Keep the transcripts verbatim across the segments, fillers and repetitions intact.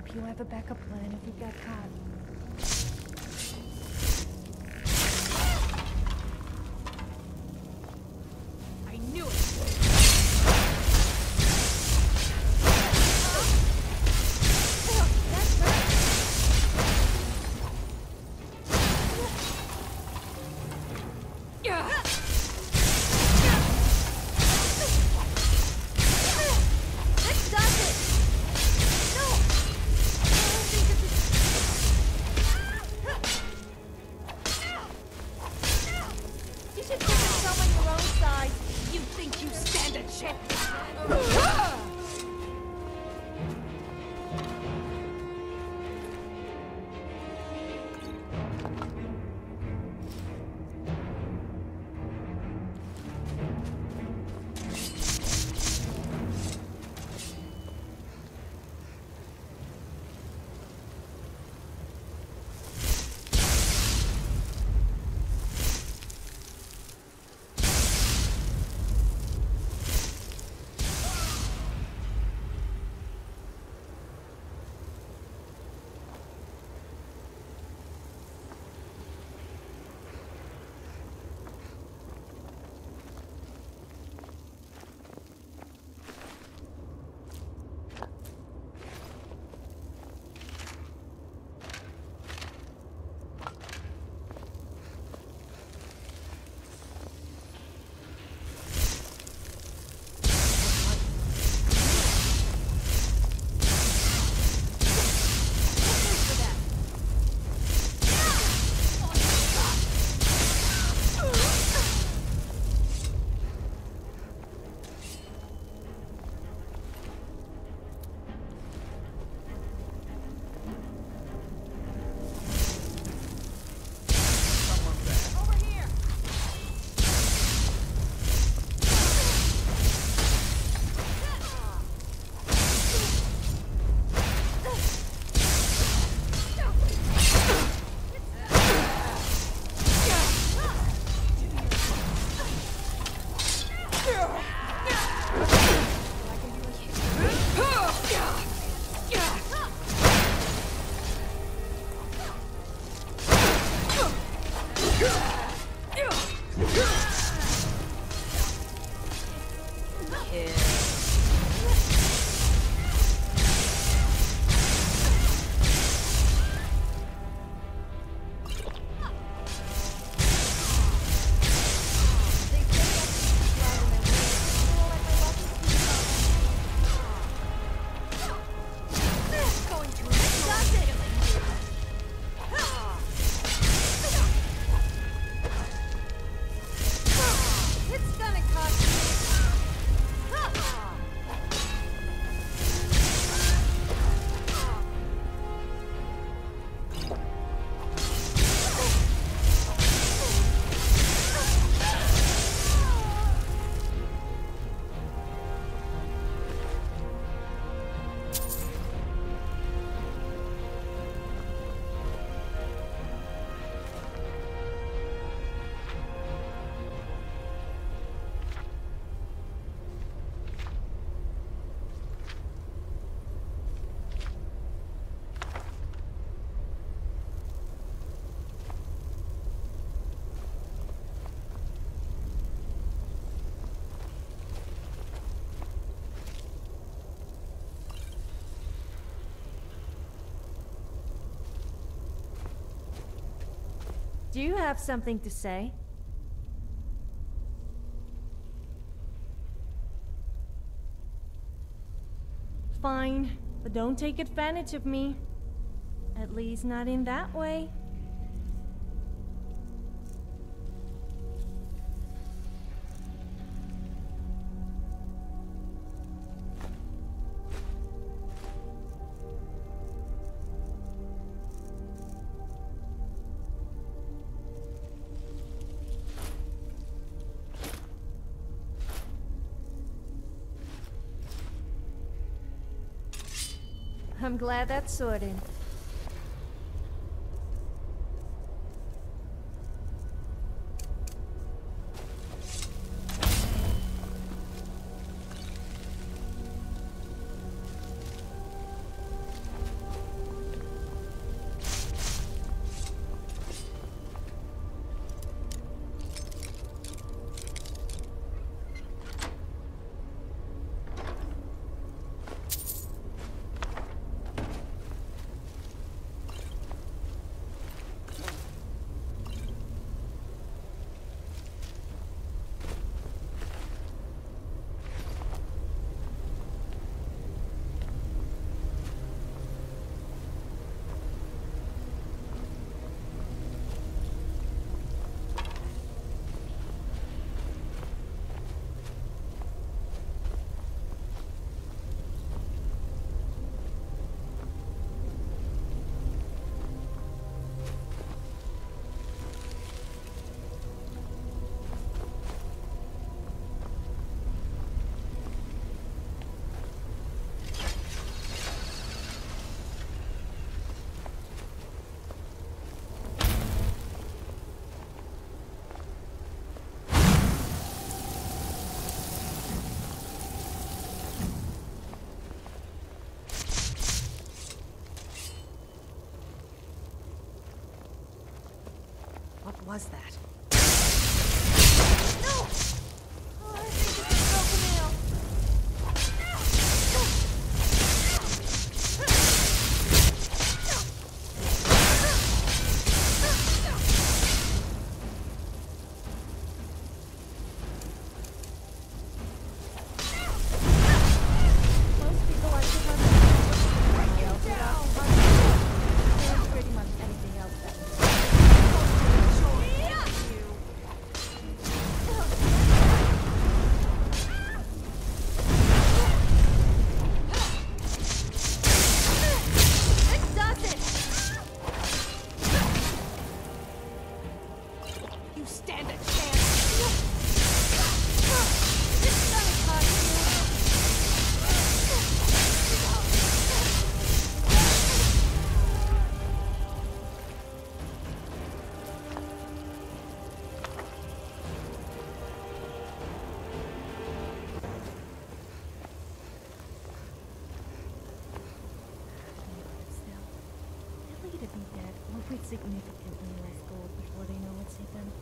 hope you have a backup plan if we got caught. I knew it! Do you have something to say? Fine, but don't take advantage of me. At least not in that way. I'm glad that's sorted. was that? No! Oh, I think it's a broken nail. Most people like to run the else without and pretty much anything else that This does it! You stand a chance! This does hurt you. Still, they'll either be dead or with significantly less gold before they know it's hit them.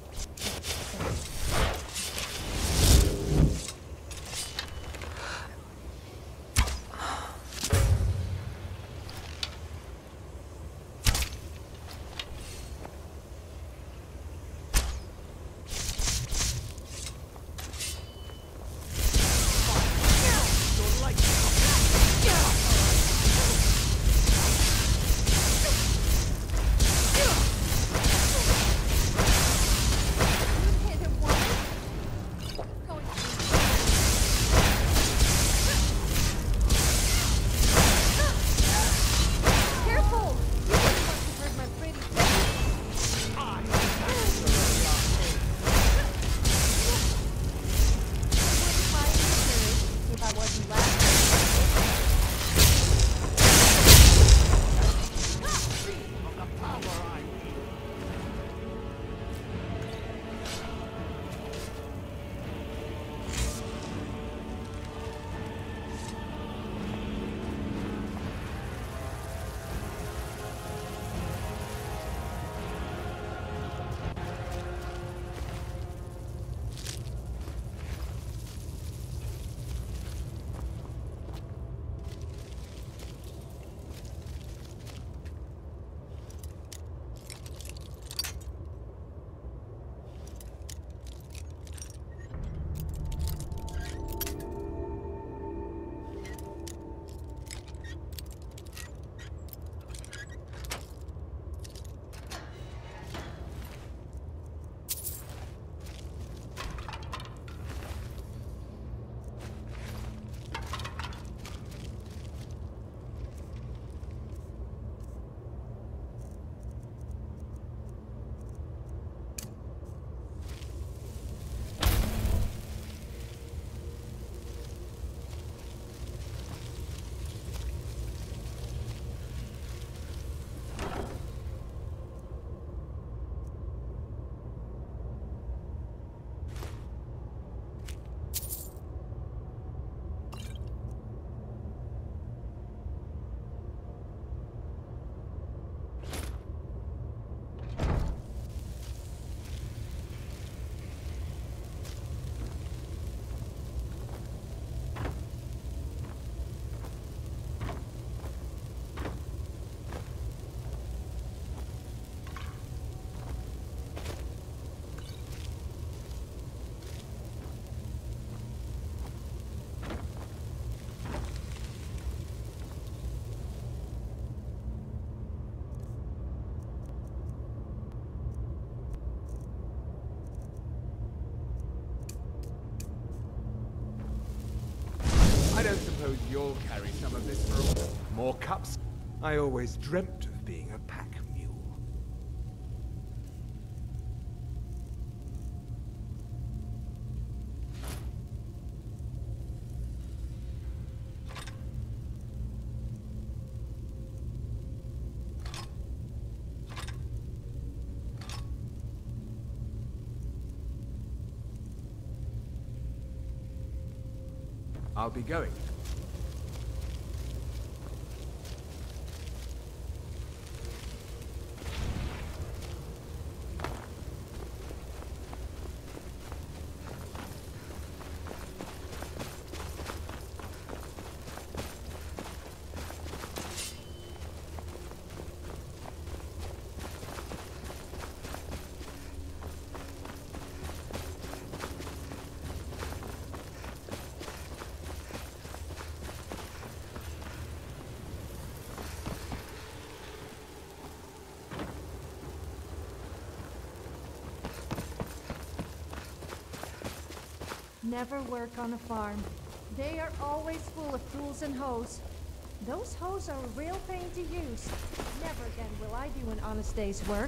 Hit him once. Going Careful! You really must have heard my pretty if I wasn't laughing. I don't suppose you'll carry some of this for all. More cups? I always dreamt of being a pack mule. I'll be going. Never work on a farm. They are always full of tools and hoes. Those hoes are a real pain to use. Never again will I do an honest day's work.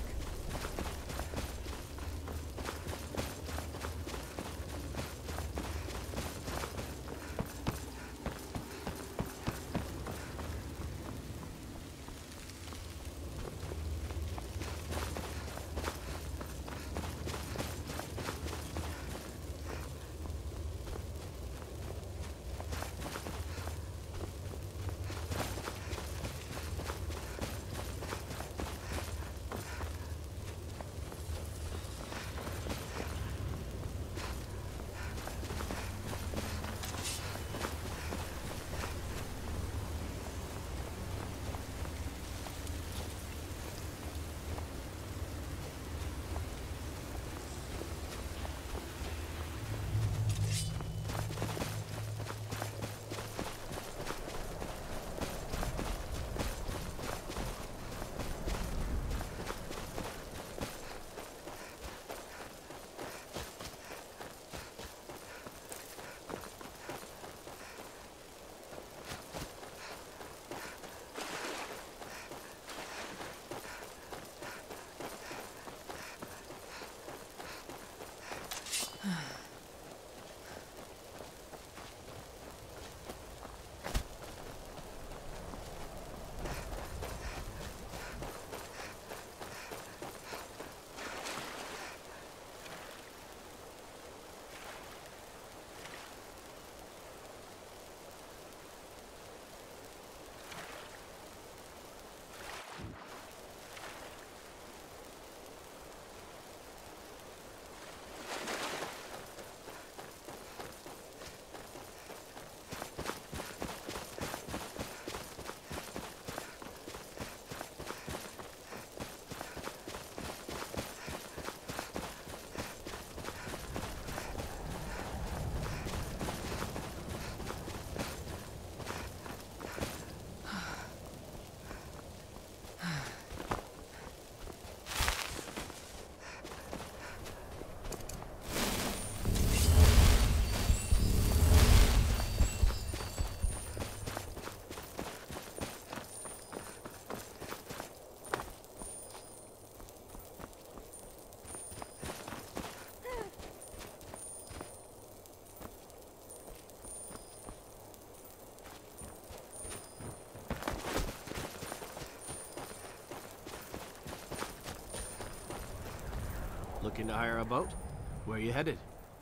Looking to hire a boat? Where are you headed?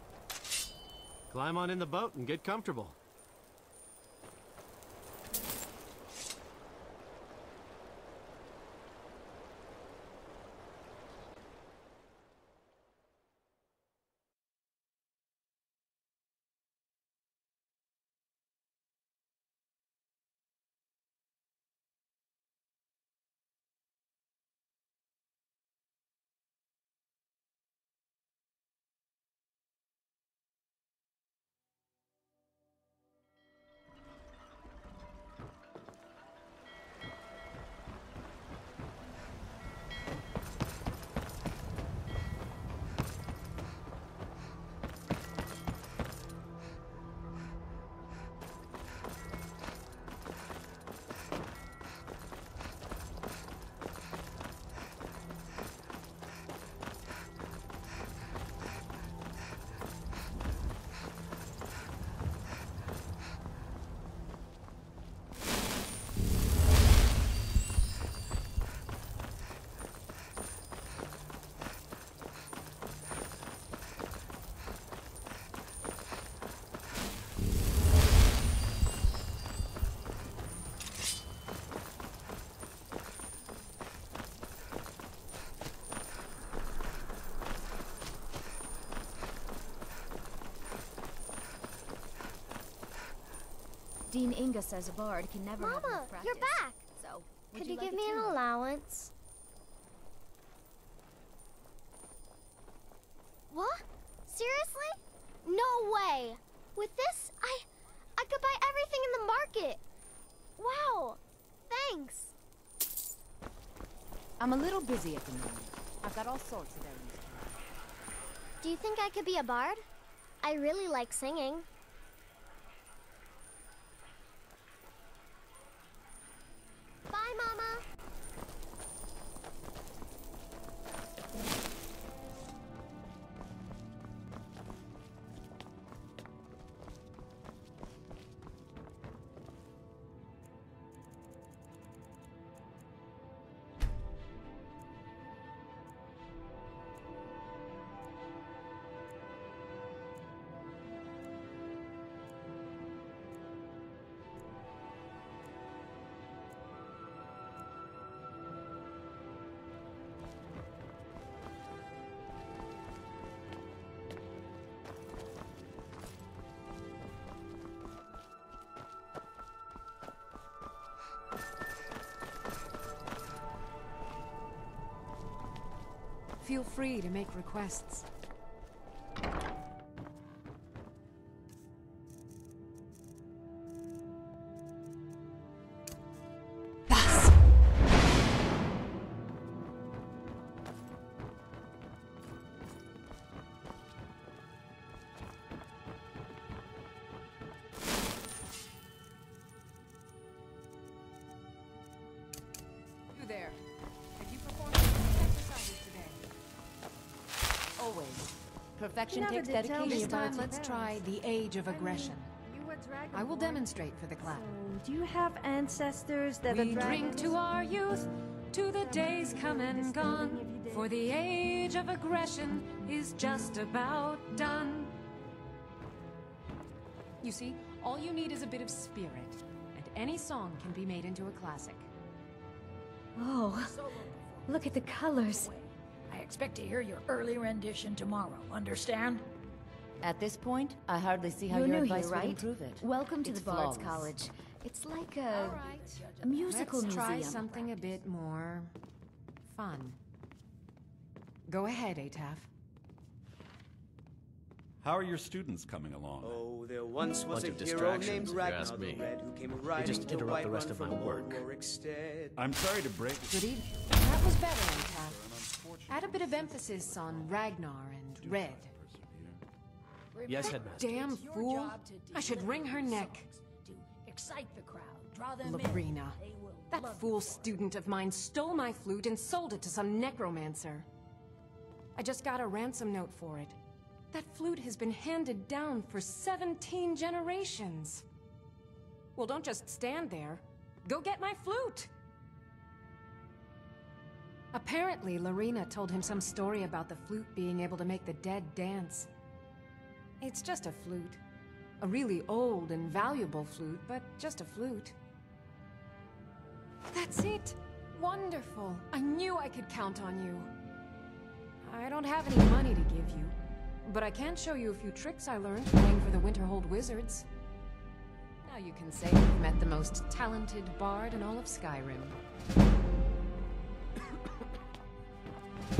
Climb on in the boat and get comfortable. Dean Inga says a bard can never have Mama, enough practice. you're back! So, would Could you you like give a me an tune? allowance? What? Seriously? No way! With this, I... I could buy everything in the market! Wow! Thanks! I'm a little busy at the moment. I've got all sorts of errands to run. Do you think I could be a bard? I really like singing. Bye, Mama. Feel free to make requests. Thus. You there. Have you performed any exercises today? Always. Perfection Never takes did tell me dedication. This about time, your let's past. try the Age of Aggression. You a dragon I will boy? demonstrate for the class. So, do you have ancestors that We are drink dragons? to our youth, to the days come and gone. For the age of aggression is just about done. You see, all you need is a bit of spirit, and any song can be made into a classic. Oh, look at the colors. I expect to hear your early rendition tomorrow, understand? At this point, I hardly see how You're your new advice here, would right? improve it. Welcome to It's the Bard's flawless. College. It's like a, Right. a musical Let's try museum. something a bit more fun. Go ahead, Ataf. How are your students coming along? Oh, there once was Bunch a of hero distractions, named if you Ragnar ask the me. Red who came They riding just the interrupt White the rest Run of my from work. Warwick's stead. I'm sorry to break it. Good evening. That was better, Ataf. Add a bit of emphasis on Ragnar and Red. Yes, Headmaster. Damn Your fool. job to I should deliver wring her songs, neck. To excite the crowd, draw them in. Labrina. They will That love fool you for it. student of mine stole my flute and sold it to some necromancer. I just got a ransom note for it. That flute has been handed down for seventeen generations. Well, don't just stand there. Go get my flute! Apparently, Lorena told him some story about the flute being able to make the dead dance. It's just a flute. A really old and valuable flute, but just a flute. That's it! Wonderful! I knew I could count on you. I don't have any money to give you, but I can show you a few tricks I learned playing for the Winterhold Wizards. Now you can say you've met the most talented bard in all of Skyrim.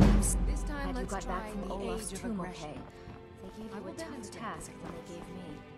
This time, Had you let's got try back from the Olaf's Age of tomb Aggression. okay? They gave I you will a tough demonstrate task for than you. they gave me.